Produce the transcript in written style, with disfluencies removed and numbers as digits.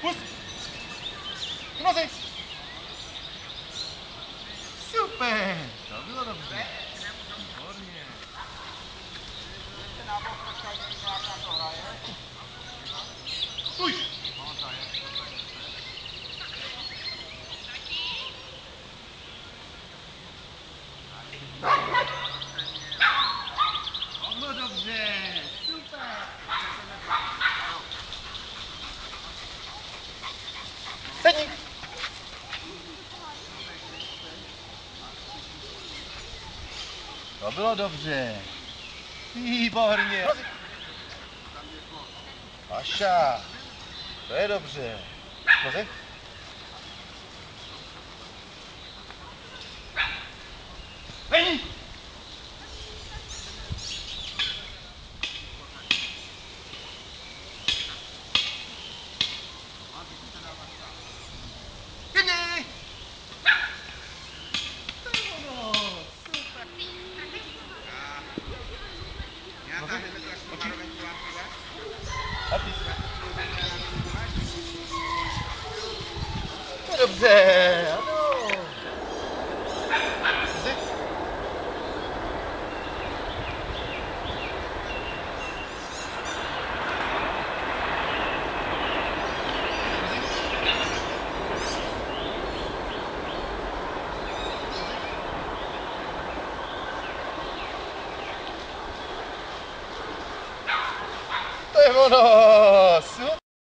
Pust! Nozy! Super! To bylo dobře. Výborně. Uj! To bylo dobře. Super! Sedni! To bylo dobře. Výborně. Paša, to je dobře. Nozy. Hej! Pěkně! To je ono. Super. Nozy. Oči. Napís. To je dobře, ano. Nozy. To je ono, super.